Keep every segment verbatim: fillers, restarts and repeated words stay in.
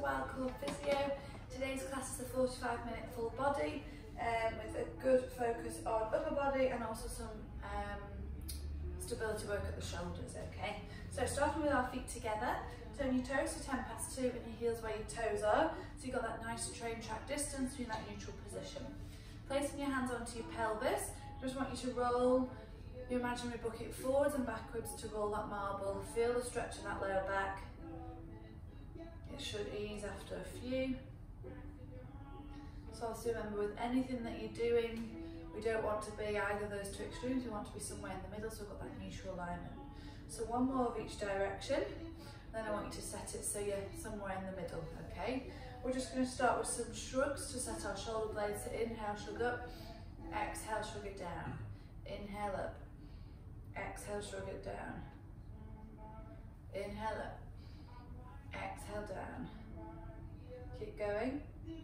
WildCorePhysio. Today's class is a forty-five minute full body um, with a good focus on upper body and also some um, stability work at the shoulders, okay? So starting with our feet together, turn your toes to ten past two and your heels where your toes are, so you've got that nice train track distance in that neutral position. Placing your hands onto your pelvis, just want you to roll your imaginary bucket forwards and backwards to roll that marble. Feel the stretch in that lower back. It should ease after a few. So also remember, with anything that you're doing, we don't want to be either of those two extremes, we want to be somewhere in the middle, so we've got that neutral alignment. So one more of each direction, then I want you to set it so you're somewhere in the middle, okay? We're just going to start with some shrugs to set our shoulder blades. So inhale, shrug up, exhale, shrug it down. Inhale up, exhale, shrug it down. Inhale up, exhale down. Keep going.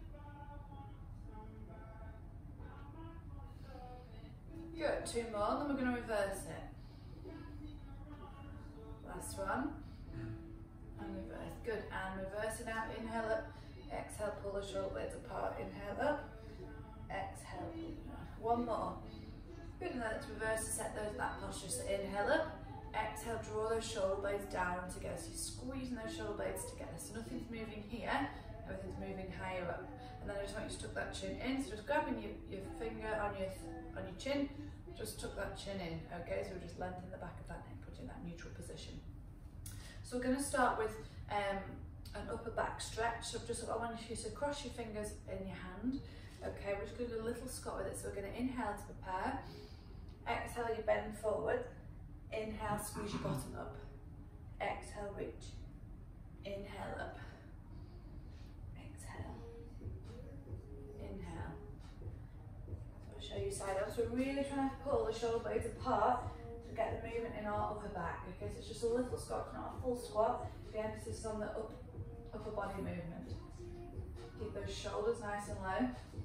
Good, two more, then we're going to reverse it. Last one. And reverse, good, and reverse it out. Inhale up, exhale, pull the shoulder blades apart. Inhale up, exhale, pull down. One more. Good, and then let's reverse to set those that posture. So inhale up, exhale, draw those shoulder blades down together. So you're squeezing those shoulder blades together. So nothing's moving here, everything's moving higher up. And then I just want you to tuck that chin in. So just grabbing your, your finger on your on your chin, just tuck that chin in. Okay, so we're just lengthening the back of that neck, put you in that neutral position. So we're going to start with um, an upper back stretch. So just I want you to cross your fingers in your hand. Okay, we're just going to do a little squat with it. So we're going to inhale to prepare. Exhale, you bend forward. Inhale, squeeze your bottom up. Exhale, reach. Inhale up. Exhale. Inhale. I'll show you side up. So we're really trying to pull the shoulder blades apart to get the movement in our upper back. Okay, so it's just a little squat, not a full squat. The emphasis is on the up, upper body movement. Keep those shoulders nice and low.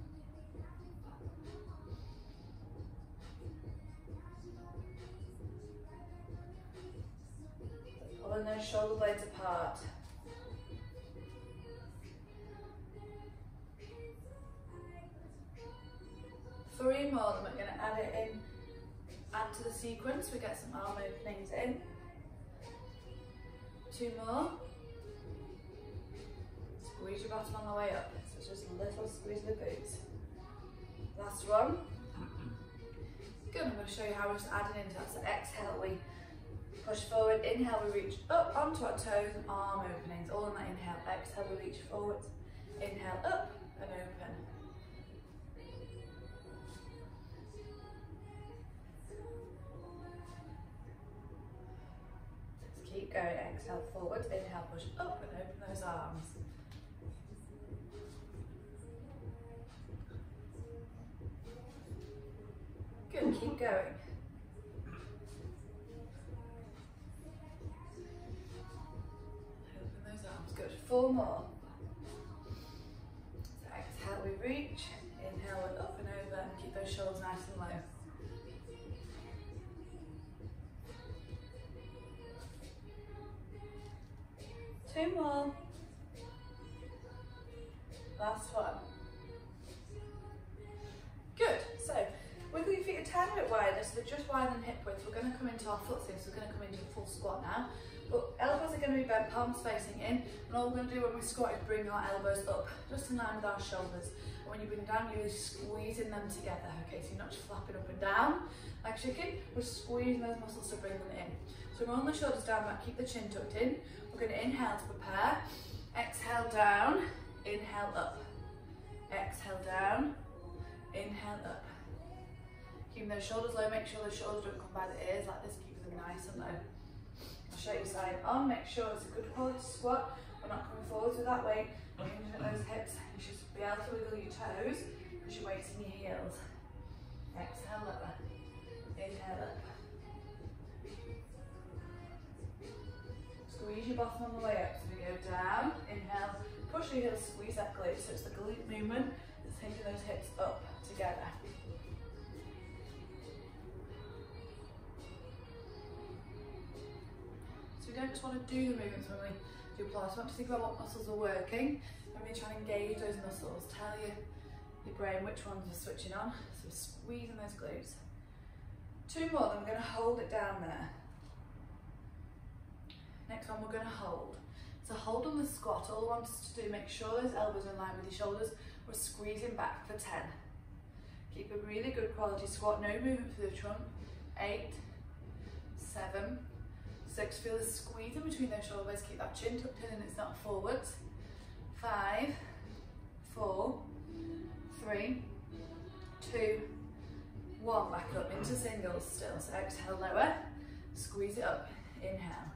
Pulling those shoulder blades apart. Three more, then we're going to add it in, add to the sequence, we get some arm openings in. Two more. Squeeze your bottom on the way up, so it's just a little squeeze of the glutes. Last one. Good, I'm going to show you how we're just adding into that. So exhale, we push forward, inhale, we reach up onto our toes and arm openings, all in that inhale. Exhale, we reach forward, inhale up and open. Just keep going, exhale forward, inhale, push up and open those arms. Good, keep going. Good, four more. So exhale, we reach, inhale, we're up and over, and keep those shoulders nice and low. Two more. Last one. Good, so wiggle your feet a tiny bit wider, so they're just wider than hip width. We're going to come into our foot swing, so we're going to come into a full squat now. But elbows are going to be bent, palms facing in, and all we're going to do when we squat is bring our elbows up, just in line with our shoulders. And when you bring them down, you're really squeezing them together, okay? So you're not just flapping up and down like chicken, we're squeezing those muscles to bring them in. So roll the shoulders down back, keep the chin tucked in. We're going to inhale to prepare, exhale down, inhale up, exhale down, inhale up. Keeping those shoulders low, make sure those shoulders don't come by the ears like this, keep them nice and low. I'll show you side on, make sure it's a good quality squat. We're not coming forwards with that weight. We're hinging at those hips. You should be able to wiggle your toes because your weight's in your heels. Exhale up, inhale up. Squeeze your bottom on the way up. So we go down, inhale, push your heels, squeeze that glute. So it's the glute movement that's taking those hips up together. So we don't just want to do the movements when we do Pilates. Want to think about what muscles are working, and really try and engage those muscles. Tell your, your brain which ones are switching on. So squeezing those glutes. Two more, then we're going to hold it down there. Next one we're going to hold. So hold on the squat. All I want us to do, make sure those elbows are in line with your shoulders. We're squeezing back for ten. Keep a really good quality squat, no movement through the trunk. Eight, seven, six. Feel the squeeze in between those shoulders. Keep that chin tucked in and it's not forwards. Five, four, three, two, one. Back up into singles still. So exhale, lower, squeeze it up, inhale.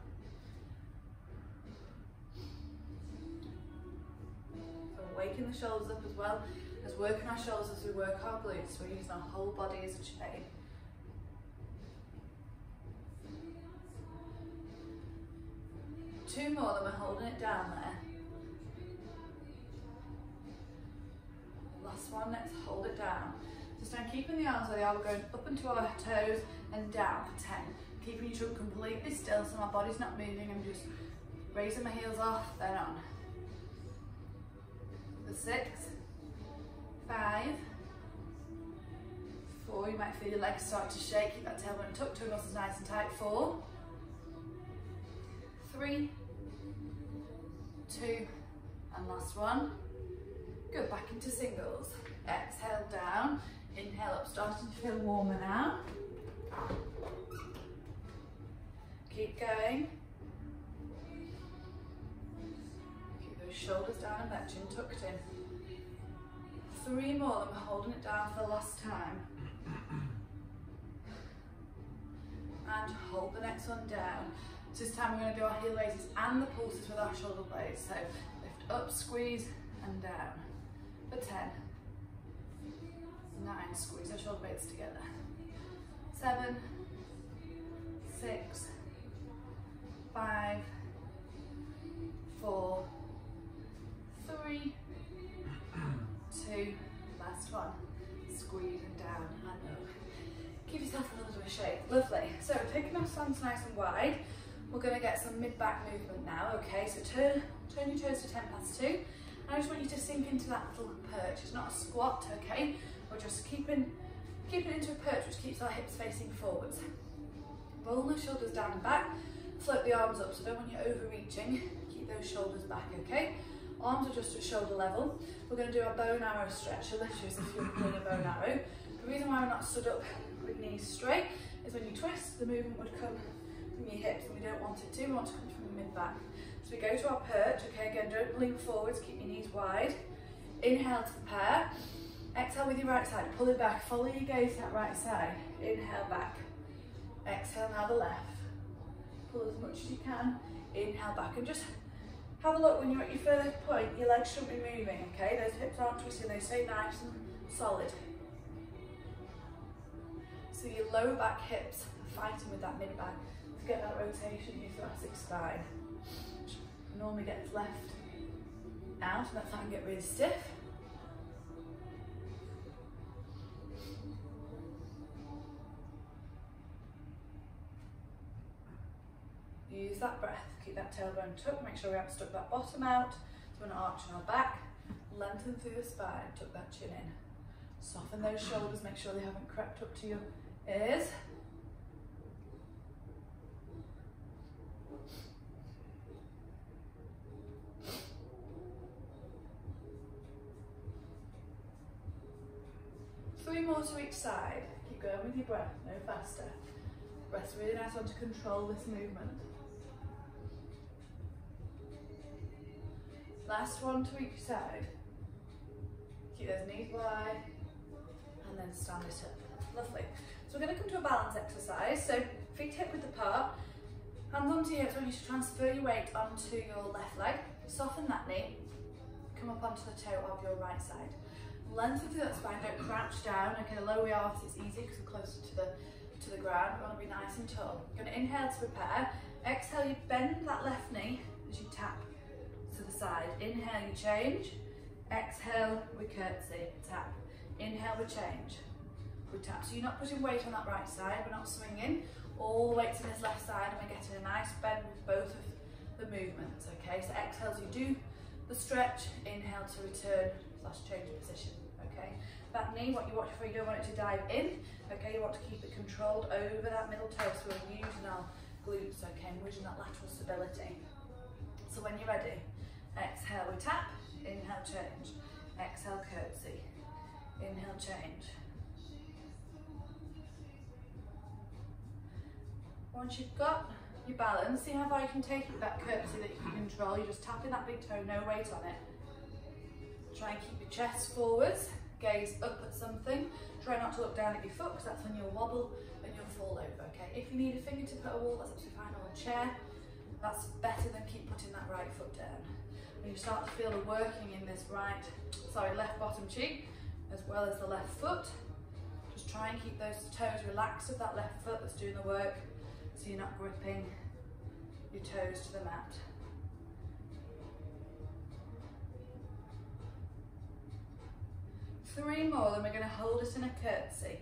So waking the shoulders up as well as working our shoulders as we work our glutes. We're using our whole body as a chain. Two more, then we're holding it down there. Last one, let's hold it down. So now keeping the arms where they are, we're going up into our toes and down for ten. Keeping your trunk completely still so my body's not moving. I'm just raising my heels off, then on. For six, five, four, you might feel your legs start to shake. Keep that tailbone tucked, toe muscles nice and tight. Four, three, two, and last one. Go back into singles. Exhale down, inhale up, starting to feel warmer now. Keep going. Keep those shoulders down and that chin tucked in. Three more, then we're holding it down for the last time. And hold the next one down. So this time we're going to do our heel raises and the pulses with our shoulder blades. So lift up, squeeze, and down. For ten. Nine, squeeze our shoulder blades together. Seven, six, five, four, three, two, last one. Squeeze and down and up. Give yourself a little bit of shape. Lovely. So taking our stance nice and wide, we're going to get some mid-back movement now. Okay, so turn, turn your toes to ten past two. I just want you to sink into that little perch. It's not a squat, okay? We're just keeping, keeping it into a perch, which keeps our hips facing forwards. Roll the shoulders down and back. Float the arms up, so don't want you overreaching. Keep those shoulders back, okay? Arms are just at shoulder level. We're going to do our bow and arrow stretch. So literally as if you're doing a bow and arrow. The reason why we're not stood up with knees straight is when you twist, the movement would come from your hips, and we don't want it to. We want to come from the mid-back. So we go to our perch, okay, again, don't lean forwards, keep your knees wide. Inhale to prepare. Exhale with your right side, pull it back, follow your gaze to that right side. Inhale back. Exhale now the left. Pull as much as you can. Inhale back, and just have a look when you're at your further point, your legs shouldn't be moving, okay? Those hips aren't twisting, they stay nice and solid. So your lower back hips are fighting with that mid-back to get that rotation in your thoracic spine. Normally gets left out, and that's how you get really stiff. Use that breath, keep that tailbone tucked, make sure we haven't stuck that bottom out, so we're not arching our back. Lengthen through the spine, tuck that chin in. Soften those shoulders, make sure they haven't crept up to your ears. Three more to each side. Keep going with your breath, no faster. Breath's really nice one to control this movement. Last one to each side. Keep those knees wide and then stand it up. Lovely. So we're going to come to a balance exercise. So feet hip width apart, hands onto your hips. I want you to transfer your weight onto your left leg. Soften that knee. Come up onto the toe of your right side. Lengthen through that spine, don't crouch down. Okay, the lower we are, it's easy because we're closer to the to the ground. We want to be nice and tall. You're going to inhale to prepare. Exhale, you bend that left knee as you tap to the side. Inhale, you change. Exhale, we curtsy, tap. Inhale, we change. We tap. So you're not putting weight on that right side, we're not swinging. All the weight to this left side, and we're getting a nice bend with both of the movements, okay? So exhale as you do the stretch, inhale to return slash change position, okay? That knee, what you watch for, you don't want it to dive in, okay? You want to keep it controlled over that middle toe, so we're using our glutes, okay? And we're using that lateral stability. So when you're ready, exhale, we tap, inhale, change, exhale, curtsy, inhale, change. Once you've got your balance, see how far you can take it with that curtsy that you can control. You're just tapping that big toe, no weight on it. Try and keep your chest forwards, gaze up at something. Try not to look down at your foot because that's when you'll wobble and you'll fall over, okay? If you need a fingertip at a wall, that's absolutely fine, or a chair. That's better than keep putting that right foot down. When you start to feel the working in this right, sorry, left bottom cheek, as well as the left foot, just try and keep those toes relaxed of that left foot that's doing the work, so you're not gripping your toes to the mat. Three more, then we're going to hold it in a curtsy.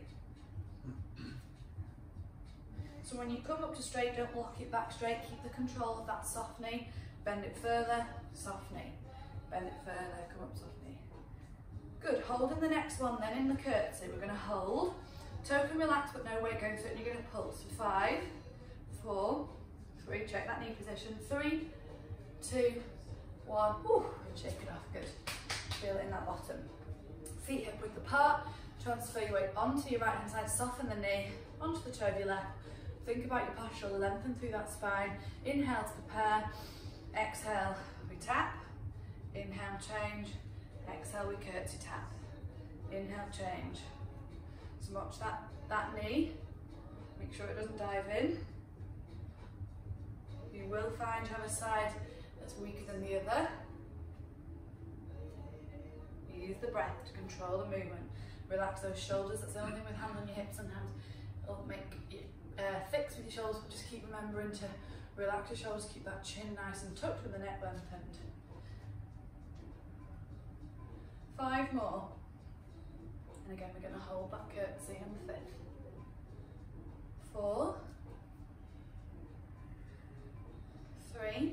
So when you come up to straight, don't lock it back straight, keep the control of that soft knee, bend it further, soft knee, bend it further, come up soft knee. Good, holding the next one then in the curtsy, we're going to hold, toe can relax but no weight going through it, and you're going to pulse for five, four, three, check that knee position, three, two, one, whew, and shake it off, good. Feel it in that bottom. Feet hip width apart, transfer your weight onto your right hand side, soften the knee, onto the toe of your left. Think about your posture, lengthen through that spine. Inhale to prepare, exhale, we tap, inhale, change, exhale, we curtsy tap, inhale, change. So watch that, that knee, make sure it doesn't dive in. You will find you have a side that's weaker than the other. Use the breath to control the movement. Relax those shoulders, that's the only thing with hands on your hips. Sometimes it'll make you uh, fix with your shoulders, but just keep remembering to relax your shoulders, keep that chin nice and tucked with the neck lengthened. Five more. And again, we're going to hold that curtsy in the fifth. Four. Three.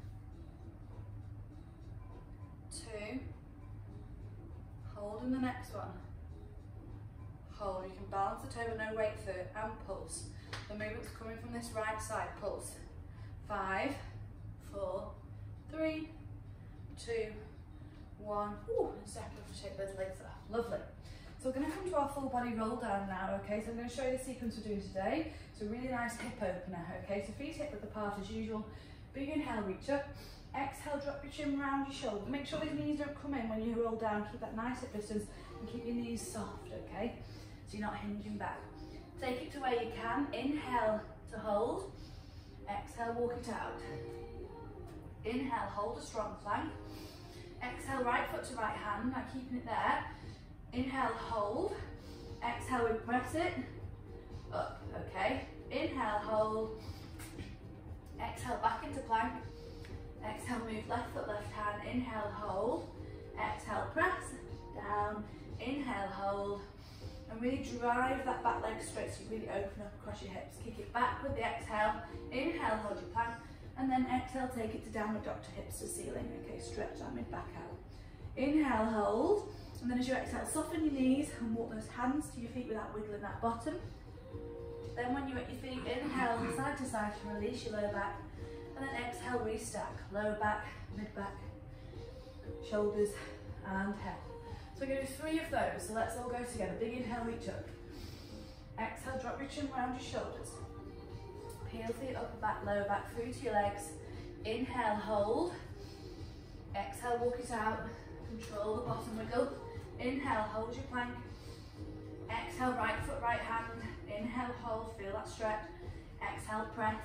Two. Hold in the next one. Hold, you can balance the toe with no weight through it, and pulse. The movement's coming from this right side, pulse. Five, four, three, two, one. Ooh, and step up to shake those legs off. Lovely. So we're going to come to our full body roll down now, okay? So I'm going to show you the sequence we're doing today. It's a really nice hip opener, okay? So feet hip width apart as usual. Big inhale, reach up. Exhale, drop your chin around your shoulder. Make sure these knees don't come in when you roll down. Keep that nice hip distance and keep your knees soft, okay? So you're not hinging back. Take it to where you can. Inhale to hold. Exhale, walk it out. Inhale, hold a strong plank. Exhale, right foot to right hand. Now keeping it there. Inhale, hold. Exhale, we press it up, okay? Inhale, hold. Exhale, back into plank. Exhale, move left foot, left hand. Inhale, hold. Exhale, press down. Inhale, hold. And really drive that back leg straight so you really open up across your hips. Kick it back with the exhale. Inhale, hold your plank. And then exhale, take it to downward dog to hips to ceiling. Okay, stretch that mid back out. Inhale, hold. And then as you exhale, soften your knees and walk those hands to your feet without wiggling that bottom. Then when you're at your feet, inhale side to side to release your lower back. And then exhale, restack. Lower back, mid back, shoulders and head. So we're going to do three of those. So let's all go together. Big inhale, reach up. Exhale, drop your chin around your shoulders. Peel through your upper back, lower back, through to your legs. Inhale, hold. Exhale, walk it out. Control the bottom wiggle. Inhale, hold your plank. Exhale, right foot, right hand. Inhale, hold, feel that stretch. Exhale, press.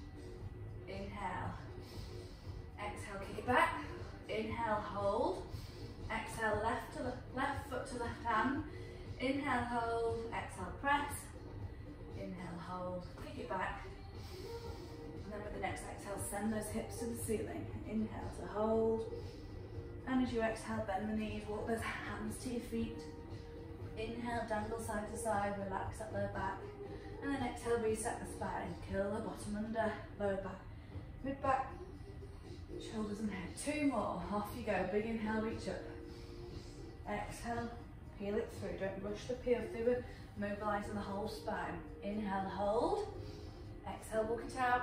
Inhale. Exhale, kick it back. Inhale, hold. Exhale, left to the left foot to left hand. Inhale, hold. Exhale, press. Inhale, hold. Kick it back. And then with the next exhale, send those hips to the ceiling. Inhale to hold. And as you exhale, bend the knees, walk those hands to your feet. Inhale, dangle side to side, relax that lower back. And then exhale, reset the spine. Curl the bottom under, lower back, mid back, Shoulders and head. Two more. Off you go. Big inhale, reach up. Exhale, peel it through. Don't rush the peel through it. Mobilising the whole spine. Inhale, hold. Exhale, walk it out.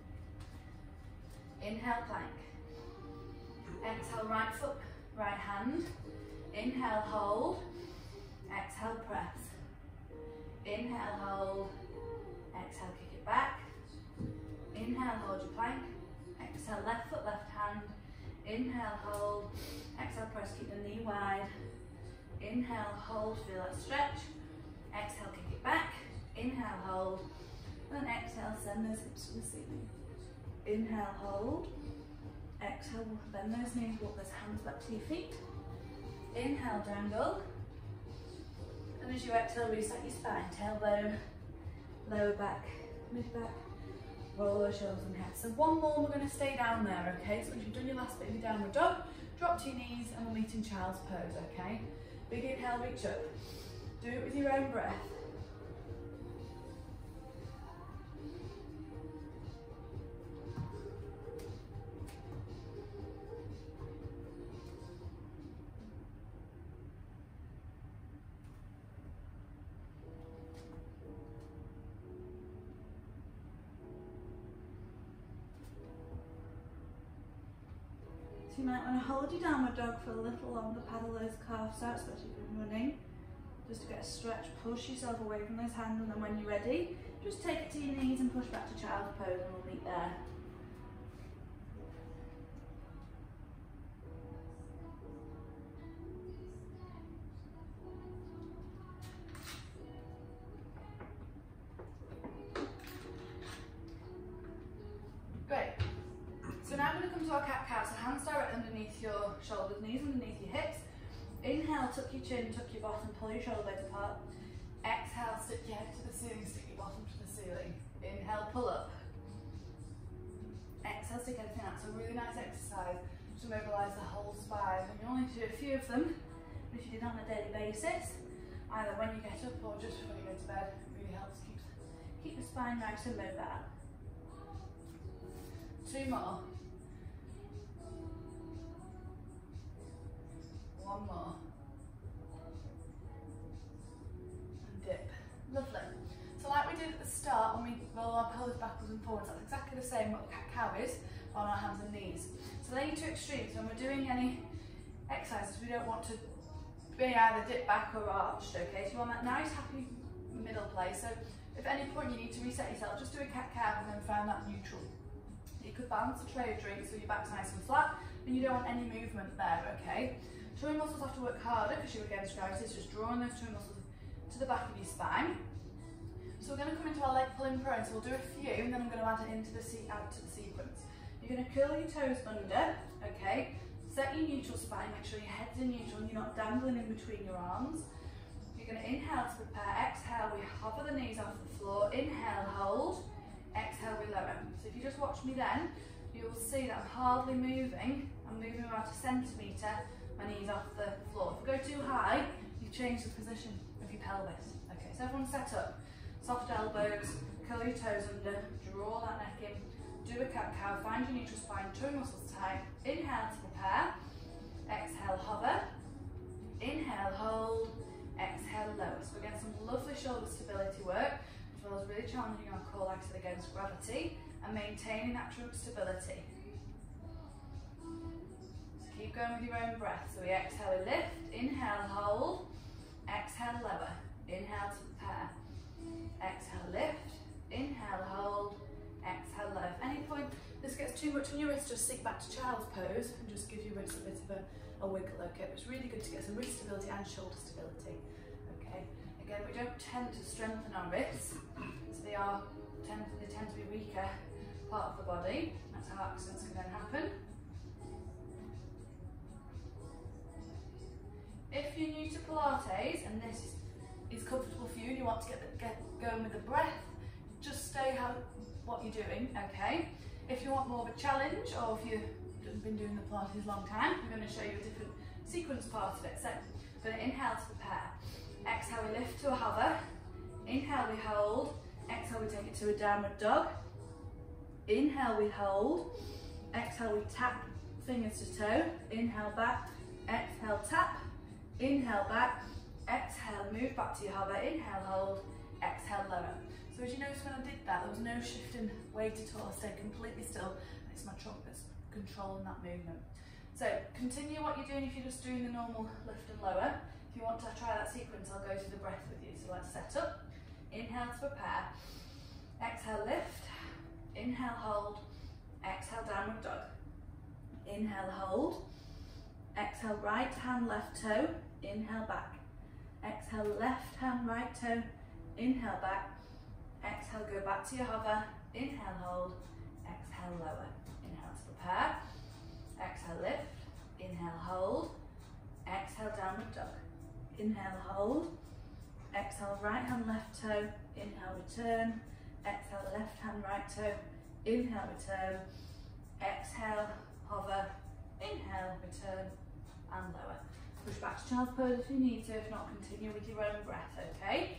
Inhale, plank. Exhale, right foot, right hand. Inhale, hold. Exhale, press. Inhale, hold. Exhale, kick it back. Inhale, hold your plank. Exhale, left foot, left hand. Inhale, hold. Exhale, press, keep the knee wide. Inhale, hold, feel that stretch. Exhale, kick it back. Inhale, hold. And exhale, send those hips to the ceiling. Inhale, hold. Exhale, bend those knees, walk those hands back to your feet. Inhale, down dog. And as you exhale, reset your spine. Tailbone, lower back, mid back. Roll those shoulders and head. So one more, we're going to stay down there, okay? So once you've done your last bit of your downward dog, drop to your knees and we'll meet in child's pose, okay? Big inhale, reach up. Do it with your own breath. So you might want to hold your downward dog for a little longer, paddle those calves out, especially if you're running, just to get a stretch. Push yourself away from those hands, and then when you're ready, just take it to your knees and push back to child's pose, and we'll meet there. Great. So now I'm going to come to our cat-cow, so hands directly underneath your shoulders, knees underneath your hips. Inhale, tuck your chin, tuck your bottom, pull your shoulder blades apart. Exhale, stick your head to the ceiling, stick your bottom to the ceiling. Inhale, pull up. Exhale, stick everything out. So a really nice exercise to mobilise the whole spine. And you only do a few of them, but if you did it on a daily basis, either when you get up or just before you go to bed, it really helps keep, keep the spine nice and mobile. Two more. One more. And dip. Lovely. So like we did at the start, when we roll our pelvis backwards and forwards, that's exactly the same what the cat-cow is on our hands and knees. So they're your two extremes. When we're doing any exercises, we don't want to be either dip back or arched, okay? So you want that nice, happy middle place. So if at any point you need to reset yourself, just do a cat-cow and then find that neutral. You could balance the tray of drinks so your back's nice and flat, and you don't want any movement there, okay? Tummy muscles have to work harder because you're against gravity, so just drawing those tummy muscles to the back of your spine. So we're going to come into our leg pulling prone, so we'll do a few, and then I'm going to add it into the add to the sequence. You're going to curl your toes under, okay? Set your neutral spine, make sure your head's in neutral and you're not dangling in between your arms. You're going to inhale to prepare, exhale, we hover the knees off the floor, inhale, hold, exhale, we lower. So if you just watch me then, you will see that I'm hardly moving. I'm moving about a centimetre, my knees off the floor. If we go too high, you change the position of your pelvis. Okay, so everyone set up. Soft elbows, curl your toes under, draw that neck in, do a cat-cow, find your neutral spine, tummy muscles tight. Inhale to prepare, exhale, hover, inhale, hold, exhale, lower. So we're getting some lovely shoulder stability work, as well as really challenging our core like I said against gravity and maintaining that trunk stability. So keep going with your own breath. So we exhale, we lift, inhale, hold, exhale, lower, inhale to prepare, exhale, lift, inhale, hold, exhale, lower. At any point this gets too much on your wrist, just sink back to child's pose and just give your wrist a bit of a, a wiggle, okay? But it's really good to get some wrist stability and shoulder stability, okay? Again, we don't tend to strengthen our wrists, so they are tend, they tend to be weaker part of the body. That's how accidents can then happen. If you're new to Pilates and this is comfortable for you and you want to get, the, get going with the breath, just stay how, what you're doing, okay? If you want more of a challenge, or if you've been doing the Pilates a long time, I'm going to show you a different sequence part of it. So I'm going to inhale to prepare. Exhale, we lift to a hover. Inhale, we hold. Exhale, we take it to a downward dog. Inhale, we hold. Exhale, we tap fingers to toe. Inhale back, exhale tap, inhale back, exhale move back to your hover, inhale hold, exhale lower. So as you notice when I did that, there was no shifting weight at all. I stayed completely still. It's my trunk that's controlling that movement. So continue what you're doing if you're just doing the normal lift and lower. If you want to try that sequence, I'll go through the breath with you. So let's set up. Inhale to prepare. Exhale lift. Inhale hold. Exhale downward dog. Inhale hold. Exhale right hand left toe. Inhale back. Exhale left hand right toe. Inhale back. Exhale go back to your hover. Inhale hold. Exhale lower. Inhale to prepare. Exhale lift. Inhale hold. Exhale downward dog. Inhale hold. Exhale right hand left toe. Inhale return. Exhale left hand right toe. Inhale return. Exhale hover. Inhale return and lower. Push back to child's pose if you need to. If not, continue with your own breath. Okay.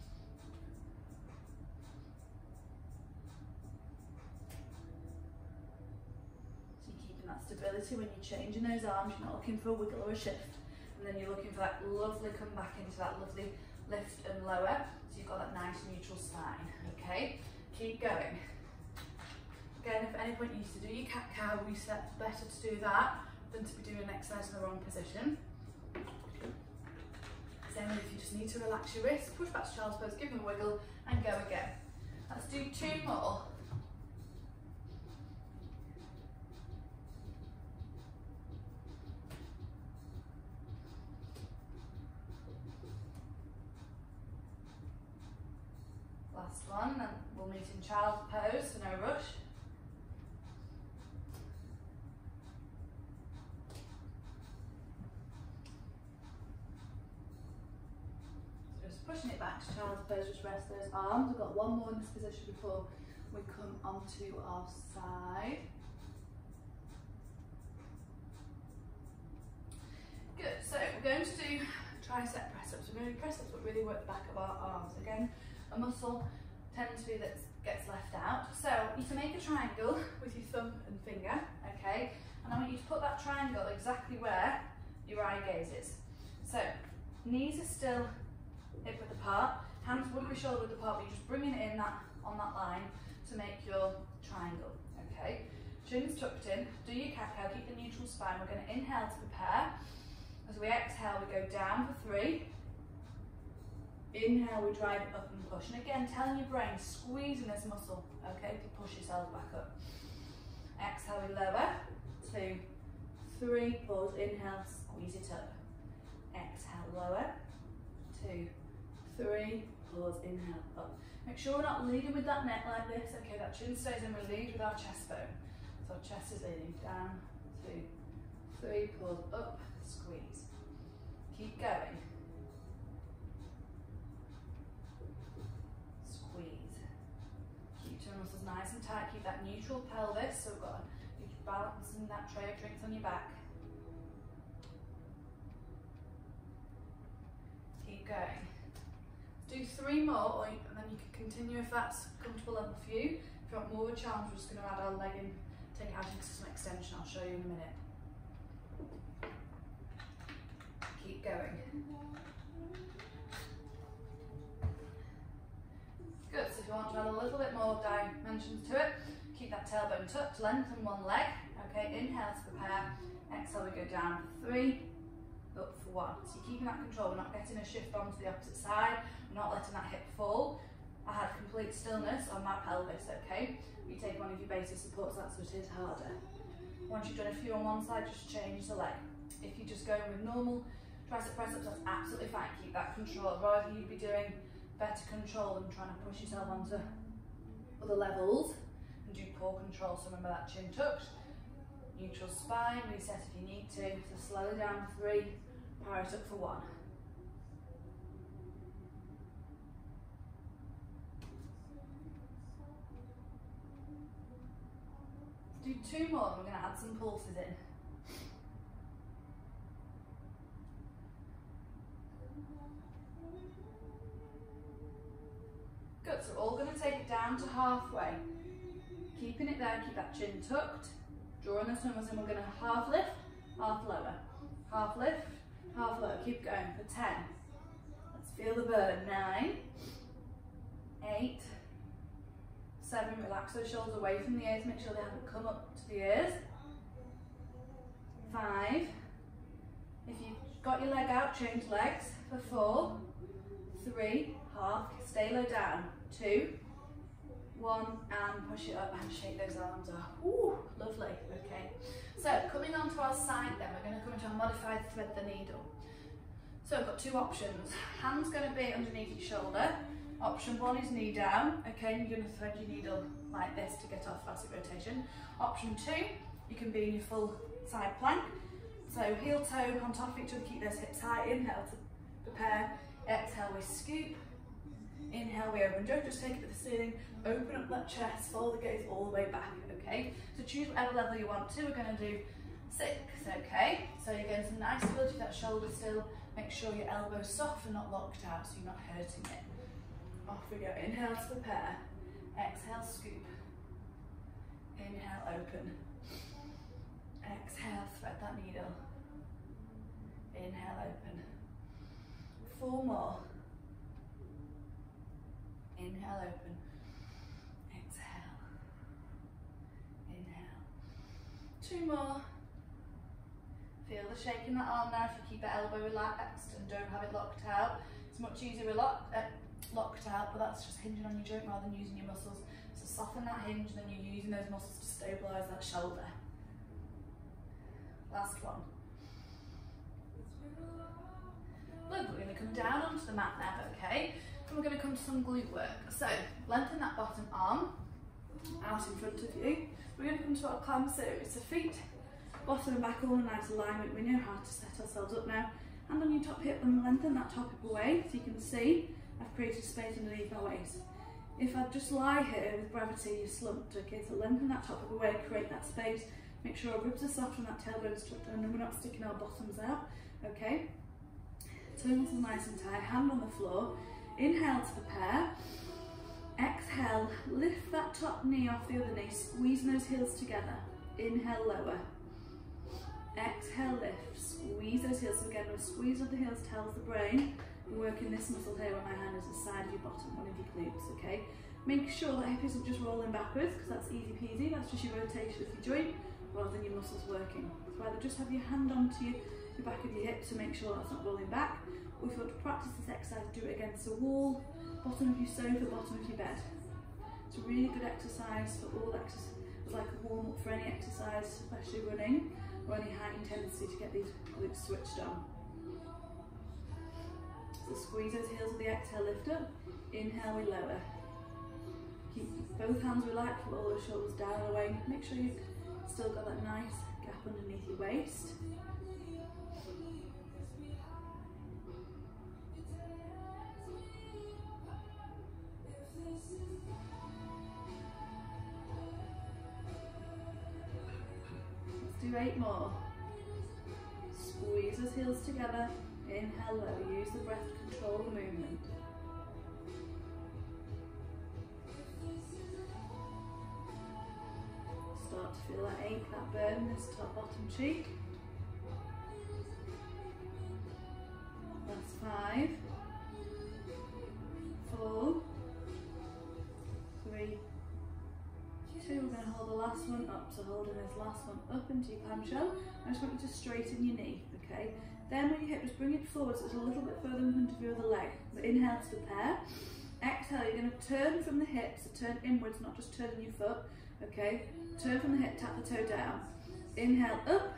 That stability when you're changing those arms, you're not looking for a wiggle or a shift, and then you're looking for that lovely come back into that lovely lift and lower, so you've got that nice neutral spine. Okay, keep going. Again, if at any point you need to do your cat-cow reset, better to do that than to be doing an exercise in the wrong position. Same if you just need to relax your wrist, push back to child's pose, give them a wiggle and go again. Let's do two more. Last one, and we'll meet in child's pose, so no rush. So just pushing it back to child's pose, just rest those arms. We've got one more in this position before we come onto our side. Good, so we're going to do tricep press-ups. We're going to do press-ups but really work the back of our arms. Again, a muscle tends to be that gets left out. So you can make a triangle with your thumb and finger, okay? And I want you to put that triangle exactly where your eye gaze is. So knees are still hip width apart, hands would be shoulder width apart, but you're just bringing it in that on that line to make your triangle, okay? Chin's tucked in, do your cat-cow, keep the neutral spine. We're going to inhale to prepare. As we exhale, we go down for three. Inhale, we drive it up and push. And again, telling your brain, squeezing this muscle, okay, to push yourself back up. Exhale, we lower. Two, three, pause, inhale, squeeze it up. Exhale, lower. Two, three, pause, inhale, up. Make sure we're not leading with that neck like this, okay, that chin stays in, we lead with our chest bone. So our chest is leading, down, two, three, pause, up, squeeze. Keep going. Squeeze. Keep your muscles nice and tight. Keep that neutral pelvis. So we've got you balancing that tray of drinks on your back. Keep going. Do three more, or, and then you can continue if that's comfortable level for you. If you want more of a challenge, we're just going to add our leg in, take it out into some extension. I'll show you in a minute. Keep going. Good, so if you want to add a little bit more dimensions to it, keep that tailbone tucked, lengthen one leg. Okay, inhale to prepare, exhale we go down for three, up for one. So you're keeping that control, we're not getting a shift onto the opposite side, we're not letting that hip fall. I had complete stillness on my pelvis, okay? You take one of your basic supports, that's what it is harder. Once you've done a few on one side, just change the leg. If you're just going with normal tricep press-ups, that's absolutely fine, keep that control. Rather you'd be doing better control than trying to push yourself onto other levels and do poor control. So remember that chin tucked, neutral spine, reset if you need to. So slow down for three, power it up for one. Do two more, and we're going to add some pulses in. Good, so we're all going to take it down to halfway. Keeping it there, keep that chin tucked. Drawing the swimmers in, we're going to half lift, half lower. Half lift, half lower. Keep going for ten. Let's feel the burn. Nine, eight, seven. Relax those shoulders away from the ears. Make sure they haven't come up to the ears. Five. If you've got your leg out, change legs for four, three, half. Stay low down. Two, one, and push it up and shake those arms up. Ooh, lovely. Okay. So coming on to our side then, we're going to come into a modified thread the needle. So I've got two options. Hand's going to be underneath your shoulder. Option one is knee down. Okay, and you're going to thread your needle like this to get off thoracic rotation. Option two, you can be in your full side plank. So heel toe on top of each other, keep those hips high. Inhale to prepare. Exhale, we scoop. Inhale, we open. Don't just take it to the ceiling. Open up that chest, follow the gaze all the way back, okay? So choose whatever level you want to. We're going to do six, okay? So you're getting some nice stability with that shoulder still. Make sure your elbow's soft and not locked out so you're not hurting it. Off we go. Inhale to prepare. Exhale, scoop. Inhale, open. Exhale, thread that needle. Inhale, open. Four more. Inhale, open. Exhale. Inhale. Two more. Feel the shake in that arm now. If you keep the elbow relaxed and don't have it locked out, it's much easier lock, uh, locked out, but that's just hinging on your joint rather than using your muscles. So soften that hinge, then you're using those muscles to stabilise that shoulder. Last one. Look, we're going to come down onto the mat now, okay? And we're going to come to some glute work. So, lengthen that bottom arm out in front of you. We're going to come to our climb series. So feet, bottom and back all in nice alignment. We know how to set ourselves up now. Hand on your top hip and lengthen that top hip away. So you can see I've created space underneath my waist. If I just lie here with gravity, you're slumped. Okay, so lengthen that top hip away, create that space. Make sure our ribs are soft and that tailbone's tucked in and we're not sticking our bottoms out. Okay? Turn muscles nice and tight, hand on the floor. Inhale to prepare. Exhale, lift that top knee off the other knee, squeeze those heels together. Inhale, lower. Exhale, lift, squeeze those heels. So again, when squeeze of the heels tells the brain, we're working this muscle here where my hand is the side of your bottom, one of your glutes, okay? Make sure that hip isn't just rolling backwards, because that's easy peasy, that's just your rotation of your joint, rather than your muscles working. So either just have your hand onto your, your back of your hip to make sure that's not rolling back, or if you want to practice this exercise, do it against the wall, bottom of your sofa, bottom of your bed. It's a really good exercise for all exercise. It's like a warm up for any exercise, especially running, or any high intensity to get these glutes switched on. So squeeze those heels with the exhale, lift up. Inhale, we lower. Keep both hands relaxed, roll those shoulders down and away. Make sure you've still got that nice gap underneath your waist. Do eight more. Squeeze those heels together. Inhale low. Use the breath to control the movement. Start to feel that ache, that burn in this top bottom cheek. That's five, four, three, two. We're going to hold the last one up, so holding this last one up into your clamshell. I just want you to straighten your knee, okay? Then when you hip, just bring it forward so it's a little bit further in front of your other leg. But inhale to prepare. Exhale, you're going to turn from the hips, so turn inwards, not just turning your foot, okay? Turn from the hip, tap the toe down. Inhale up.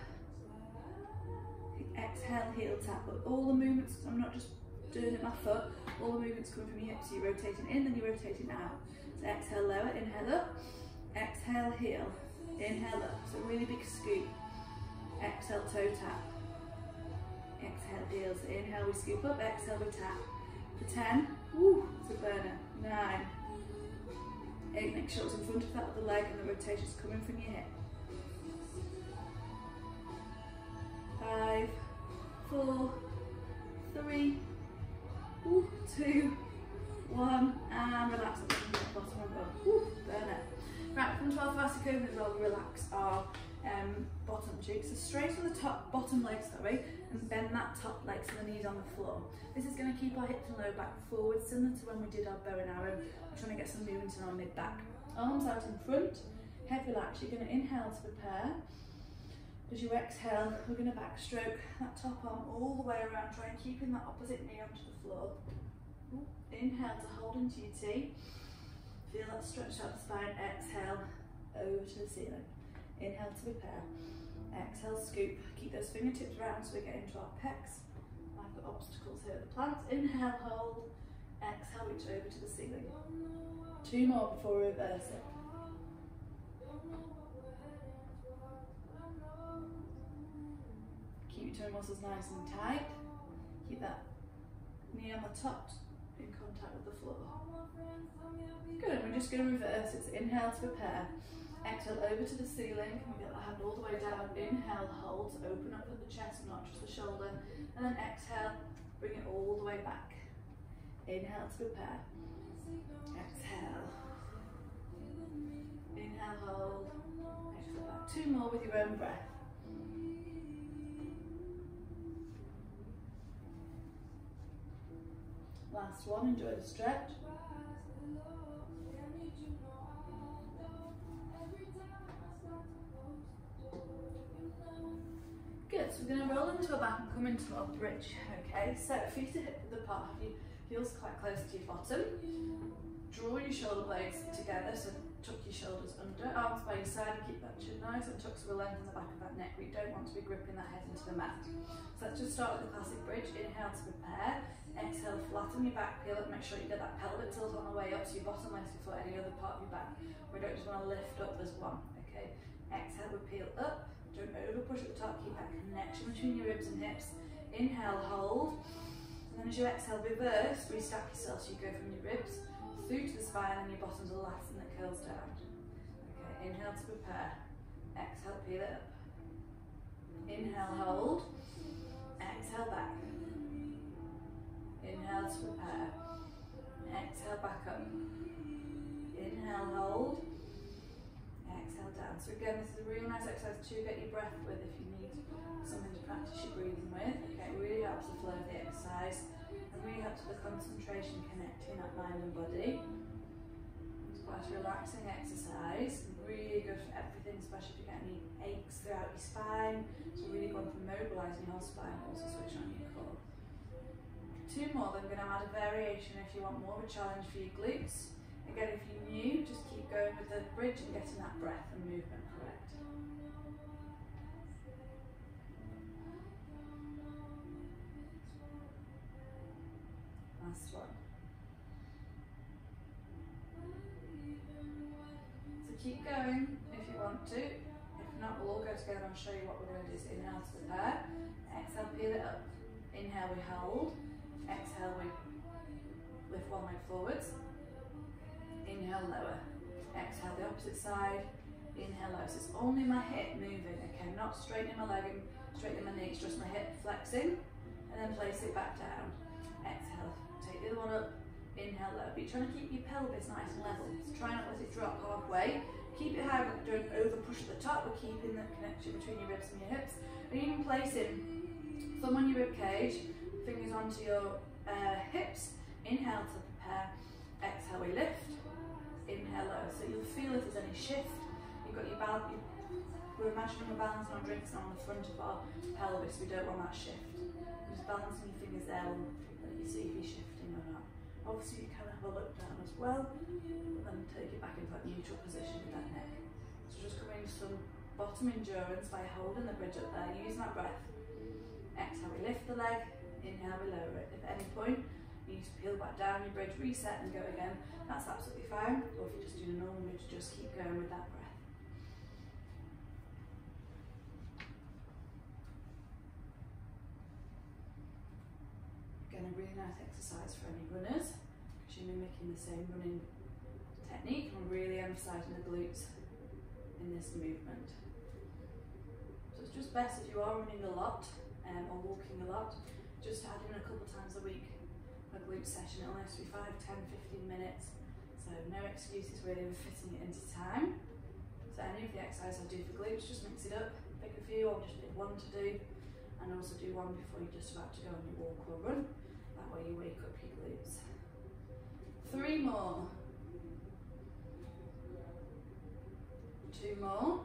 Exhale, heel tap. But all the movements, I'm not just doing it my foot, all the movements coming from your hips. So you're rotating in, then you're rotating out. So exhale, lower, inhale up. Exhale, heel, inhale up, so really big scoop. Exhale, toe tap. Exhale, heels, inhale, we scoop up, exhale, we tap. For ten, woo, it's a burner. Nine, eight, make sure it's in front of that other leg and the rotation's coming from your hip. Five, four, three, woo, two, one, and relax at the bottom and go. Woo, burner. Right, come to our thoracic open as well, relax our um, straight on the top, bottom leg, sorry, and bend that top leg so the knees on the floor. This is going to keep our hips and lower back forward, similar to when we did our bow and arrow. We're trying to get some movement in our mid back. Arms out in front, head relaxed. You're going to inhale to prepare. As you exhale, we're going to backstroke that top arm all the way around, try and keeping that opposite knee onto the floor. Ooh. Inhale to hold into your T. Feel that stretch out the spine. Exhale, over to the ceiling. Inhale to prepare. Exhale, scoop. Keep those fingertips round so we get into our pecs. I've got obstacles here at the plants. Inhale, hold. Exhale, reach over to the ceiling. Two more before we reverse it. Keep your toe muscles nice and tight. Keep that knee on the top in contact with the floor. Good, and we're just going to reverse it. So inhale to prepare. Exhale over to the ceiling. We get the hand all the way down. Inhale, hold. So open up at the chest, not just the shoulder. And then exhale, bring it all the way back. Inhale to prepare. Exhale. Inhale, hold. Exhale back. Two more with your own breath. Last one, enjoy the stretch. Good, so we're going to roll into our back and come into our bridge, okay? So feet are hip width apart, heels quite close to your bottom. Draw your shoulder blades together, so tuck your shoulders under, arms by your side, and keep that chin nice and tuck so we'll lengthen the back of that neck. We don't want to be gripping that head into the mat. So let's just start with the classic bridge. Inhale to prepare. Exhale, flatten your back, peel up, make sure you get that pelvic tilt on the way up so your bottom lifts before any other part of your back. We don't just want to lift up as one, okay? Exhale, we peel up, don't over push at the top, keep that connection between your ribs and hips. Inhale, hold, and then as you exhale, reverse, restack yourself so you go from your ribs through to the spine and your bottom to the last and it curls down. Okay, inhale to prepare, exhale, peel it up. Inhale, hold, exhale, back. Inhale to prepare. Exhale, back up. Inhale, hold. Exhale, down. So again, this is a really nice exercise to get your breath with if you need something to practice your breathing with. Okay, it really helps the flow of the exercise and really helps with the concentration connecting that mind and body. It's quite a relaxing exercise, really good for everything, especially if you get any aches throughout your spine. So really going for mobilising your spine, also switch on your core. Two more, then I'm going to add a variation if you want more of a challenge for your glutes. Again, if you're new, just keep going with the bridge and getting that breath and movement correct. Last one. So keep going if you want to. If not, we'll all go together and I'll show you what we're going to do. So inhale to prepare. Exhale, peel it up. Inhale, we hold. Exhale, we lift one leg forwards. Inhale, lower. Exhale, the opposite side. Inhale, lower. So it's only my hip moving, okay? Not straightening my leg and straightening my knees, just my hip flexing. And then place it back down. Exhale, take the other one up. Inhale, lower. But you're trying to keep your pelvis nice and level. So try not to let it drop halfway. Keep it high, but don't over push at the top. We're keeping the connection between your ribs and your hips. And you can place in thumb on your rib cage, fingers onto your uh, hips. Inhale to prepare. Exhale, we lift. Inhale, lower. So you'll feel if there's any shift. You've got your balance. We're imagining we're balancing our drinks on the front of our pelvis. We don't want that shift. Just balancing your fingers there will let you see if you're shifting or not. Obviously, you can have a look down as well, but then take it back into that neutral position with that neck. So just coming into some bottom endurance by holding the bridge up there, using that breath. Exhale, we lift the leg. Inhale, we lower it. If at any point you need to peel back down your bridge, reset and go again, that's absolutely fine. Or if you're just doing a normal bridge, just keep going with that breath. Again, a really nice exercise for any runners, because you're mimicking the same running technique and really emphasising the glutes in this movement. So it's just best if you are running a lot um, or walking a lot, just add in a couple times a week a glute session. It'll only have to be five, ten, fifteen minutes, so no excuses really with fitting it into time. So any of the exercises I do for glutes, just mix it up, pick a few, or just pick one to do, and also do one before you're just about to go on your walk or run. That way you wake up your glutes. Three more. Two more.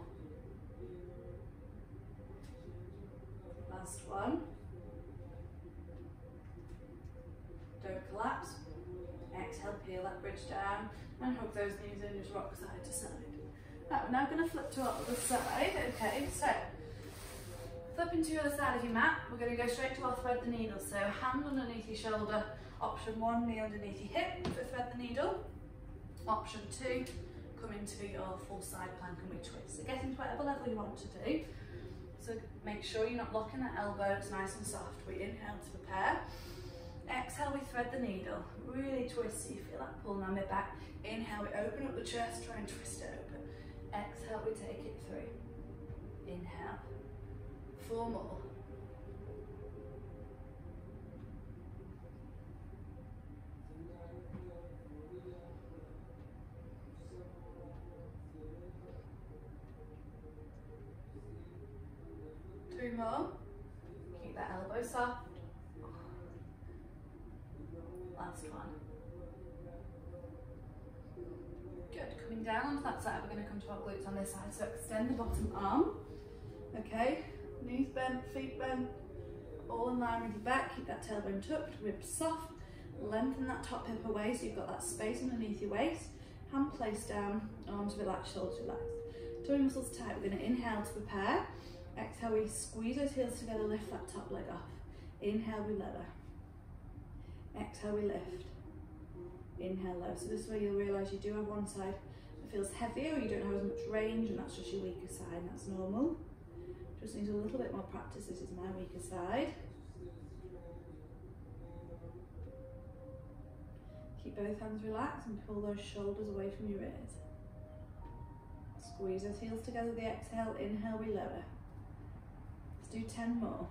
Last one. Don't collapse. Exhale, peel that bridge down and hug those knees in, just rock side to side. Right, we're now going to flip to our other side. Okay, so flip into your other side of your mat. We're going to go straight to our thread the needle. So hand underneath your shoulder. Option one, knee underneath your hip for thread the needle. Option two, come into your full side plank and we twist. So get into whatever level you want to do. So make sure you're not locking that elbow, it's nice and soft. We inhale to prepare. Exhale, we thread the needle. Really twist so you feel that pull down mid back. Inhale, we open up the chest, try and twist it open. Exhale, we take it through. Inhale. Four more. Two more. Keep that elbow soft. Last one. Good. Coming down onto that side, we're going to come to our glutes on this side. So extend the bottom arm. Okay. Knees bent, feet bent, all in line with your back. Keep that tailbone tucked, ribs soft. Lengthen that top hip away so you've got that space underneath your waist. Hand placed down, arms relaxed, shoulders relaxed. Tummy muscles tight. We're going to inhale to prepare. Exhale, we squeeze those heels together, lift that top leg off. Inhale, we lower. Exhale, we lift. Inhale, low. So this way you'll realise you do have one side that feels heavier, or you don't have as much range, and that's just your weaker side, and that's normal. Just needs a little bit more practice. This is my weaker side. Keep both hands relaxed and pull those shoulders away from your ears. Squeeze those heels together with the exhale. Inhale, we lower. Let's do ten more.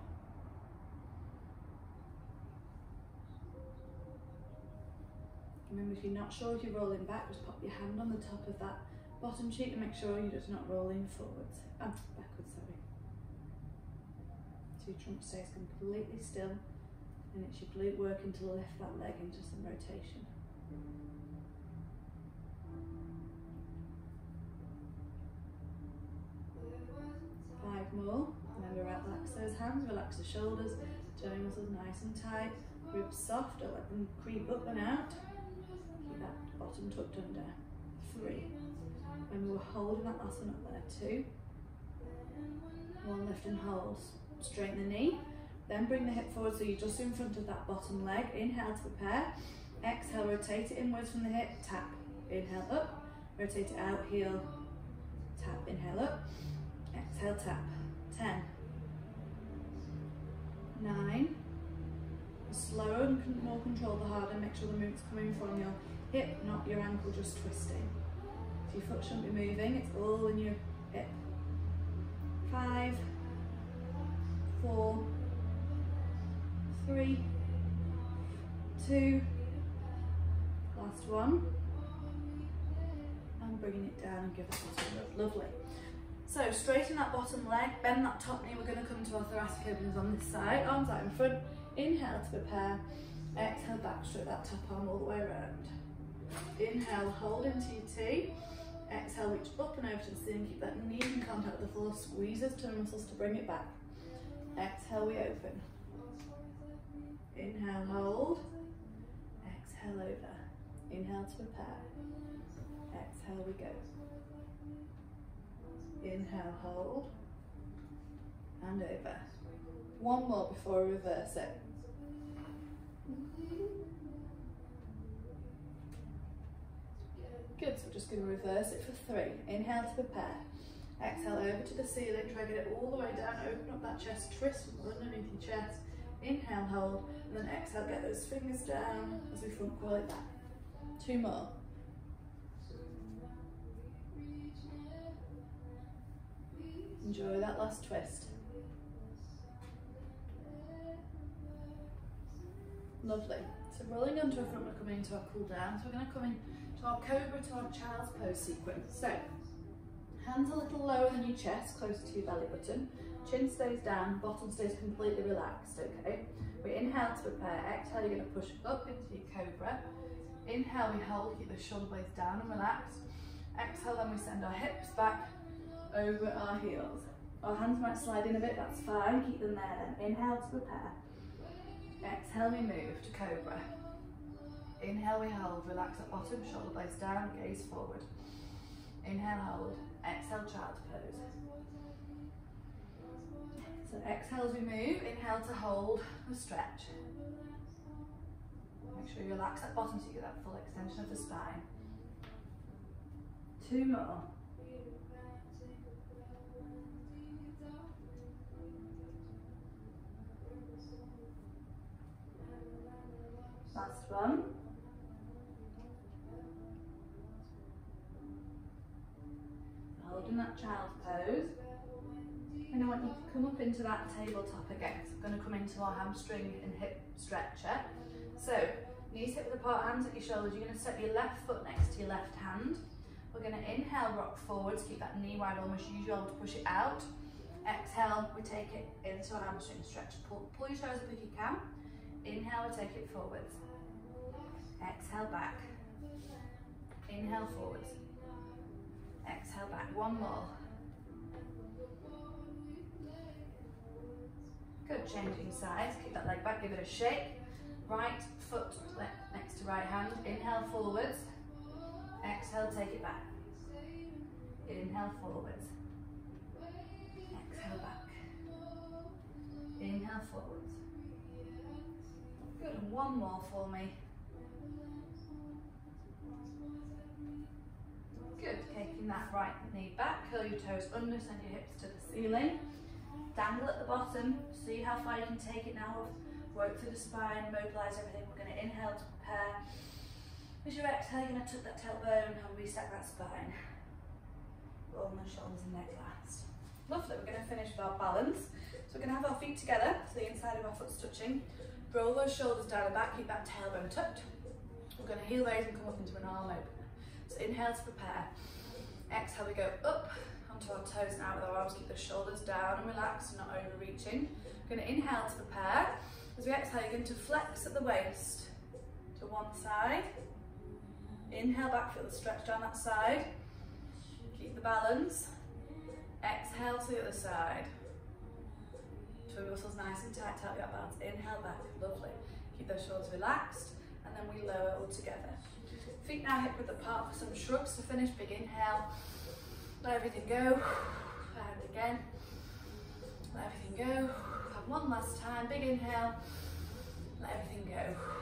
Remember, if you're not sure if you're rolling back, just pop your hand on the top of that bottom cheek and make sure you're just not rolling forwards. Ah, backwards, sorry. So your trunk stays completely still, and it's your glute working to lift that leg into some rotation. Five more. Remember, relax those hands, relax the shoulders, tummy muscles nice and tight, ribs soft, don't let them creep up and out. Keep that bottom tucked under. Three. Remember, we're holding that last one up there. Two. One, lift and hold. Straighten the knee. Then bring the hip forward so you're just in front of that bottom leg. Inhale to prepare. Exhale, rotate it inwards from the hip. Tap. Inhale up. Rotate it out. Heel. Tap. Inhale up. Exhale, tap. Ten. Nine. The slower and more control, the harder. Make sure the movement's coming from your hip, not your ankle just twisting. So your foot shouldn't be moving, it's all in your hip. Five, four, three, two, last one. And bringing it down and give it a rub. Lovely. So straighten that bottom leg, bend that top knee. We're going to come to our thoracic openings on this side. Arms out in front. Inhale to prepare. Exhale, back stroke that top arm all the way around. Inhale, hold into your T. Exhale, reach up and over to the ceiling. Keep that knee in contact with the floor. Squeeze those tummy muscles to bring it back. Exhale, we open. Inhale, hold. Exhale, over. Inhale to prepare. Exhale, we go. Inhale, hold. And over. One more before we reverse it. Good, so we're just going to reverse it for three. Inhale to prepare. Exhale over to the ceiling, try to get it all the way down, open up that chest, twist underneath your chest. Inhale, hold, and then exhale, get those fingers down as we front curl it back. Two more. Enjoy that last twist. Lovely. So rolling onto our front, we're coming into our cool down. So we're going to come into our cobra to our child's pose sequence. So Hands a little lower than your chest, close to your belly button. Chin stays down, bottom stays completely relaxed, okay? We inhale to prepare, exhale, you're gonna push up into your cobra. Inhale, we hold, keep the shoulder blades down and relaxed. Exhale, then we send our hips back over our heels. Our hands might slide in a bit, that's fine, keep them there then. Inhale to prepare. Exhale, we move to cobra. Inhale, we hold, relax at bottom, shoulder blades down, gaze forward. Inhale, hold, exhale, child's pose. So exhale as we move, inhale to hold, and stretch. Make sure you relax at bottom so you get that full extension of the spine. Two more. Last one. Holding that child's pose. And I want you to come up into that tabletop again. So I'm going to come into our hamstring and hip stretcher. So knees hip width apart, hands at your shoulders. You're going to set your left foot next to your left hand. We're going to inhale, rock forwards, keep that knee wide, almost use your elbow to push it out. Exhale, we take it into our hamstring stretch. Pull, pull your toes up if you can. Inhale, we take it forwards. Exhale, back. Inhale, forwards. Exhale, back. One more. Good, changing sides. Keep that leg back, give it a shake. Right foot next to right hand. Inhale, forwards. Exhale, take it back. Inhale, forwards. Exhale, back. Inhale, forwards. Good, and one more for me. Good, taking that right knee back, curl your toes under, send your hips to the ceiling. Dangle at the bottom, see how far you can take it now. Work through the spine, mobilise everything. We're going to inhale to prepare. As you exhale, you're going to tuck that tailbone and reset that spine. Roll the shoulders and neck last. Lovely, we're going to finish with our balance. So we're going to have our feet together, so the inside of our foot's touching. Roll those shoulders down and back, keep that tailbone tucked. We're going to heel raise and come up into an arm opener. So inhale to prepare. Exhale, we go up onto our toes and out with our arms. Keep the shoulders down and relaxed, not overreaching. We're going to inhale to prepare. As we exhale, you're going to flex at the waist to one side. Inhale back, feel the stretch down that side. Keep the balance. Exhale to the other side. Twirl your muscles nice and tight, tight that balance. Inhale back, lovely. Keep those shoulders relaxed, and then we lower all together. Feet now hip width apart for some shrugs to finish. Big inhale. Let everything go. And again. Let everything go. Have one last time. Big inhale. Let everything go.